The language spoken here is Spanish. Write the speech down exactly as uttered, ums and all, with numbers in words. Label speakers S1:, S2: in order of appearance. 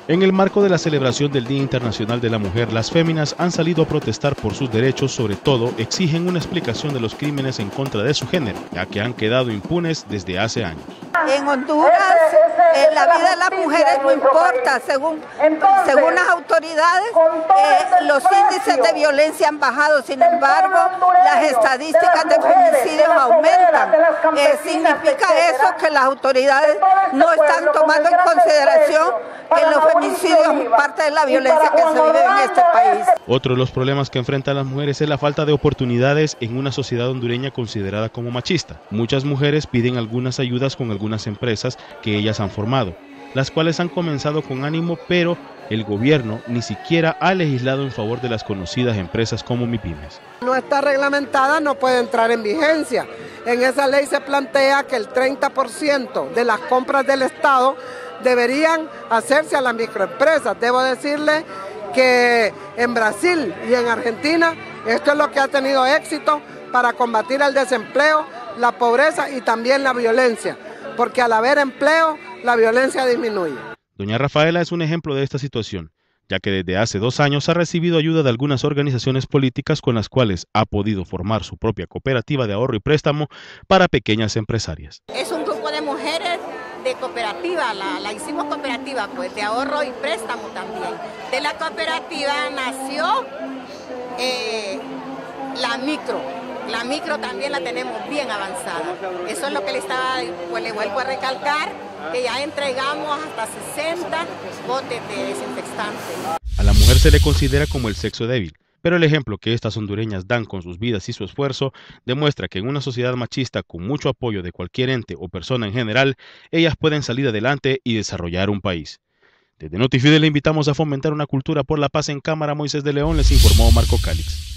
S1: En el marco de la celebración del Día Internacional de la Mujer, las féminas han salido a protestar por sus derechos, sobre todo exigen una explicación de los crímenes en contra de su género, ya que han quedado impunes desde hace años.
S2: En Honduras, eh, la vida de las mujeres no importa, según, según las autoridades, eh, los índices de violencia han bajado, sin embargo, las estadísticas de feminicidios aumentan. Eh, significa eso que las autoridades no están tomando en consideración que los feminicidios son parte de la violencia que se vive en este país.
S1: Otro de los problemas que enfrentan las mujeres es la falta de oportunidades en una sociedad hondureña considerada como machista. Muchas mujeres piden algunas ayudas con algunas empresas que ellas han formado, las cuales han comenzado con ánimo, pero el gobierno ni siquiera ha legislado en favor de las conocidas empresas como MIPYMES.
S3: No está reglamentada, no puede entrar en vigencia. En esa ley se plantea que el treinta por ciento de las compras del Estado deberían hacerse a las microempresas. Debo decirle que en Brasil y en Argentina esto es lo que ha tenido éxito para combatir el desempleo, la pobreza y también la violencia, porque al haber empleo, la violencia disminuye.
S1: Doña Rafaela es un ejemplo de esta situación, ya que desde hace dos años ha recibido ayuda de algunas organizaciones políticas con las cuales ha podido formar su propia cooperativa de ahorro y préstamo para pequeñas empresarias.
S4: Es un grupo de mujeres de cooperativa, la, la hicimos cooperativa pues de ahorro y préstamo también. De la cooperativa nació eh, la micro. La micro también la tenemos bien avanzada. Eso es lo que le estaba, pues le vuelvo a recalcar, que ya entregamos hasta sesenta botes de desinfectante.
S1: A la mujer se le considera como el sexo débil, pero el ejemplo que estas hondureñas dan con sus vidas y su esfuerzo demuestra que en una sociedad machista con mucho apoyo de cualquier ente o persona en general, ellas pueden salir adelante y desarrollar un país. Desde Notifide le invitamos a fomentar una cultura por la paz en Cámara. Moisés de León les informó Marco Cálix.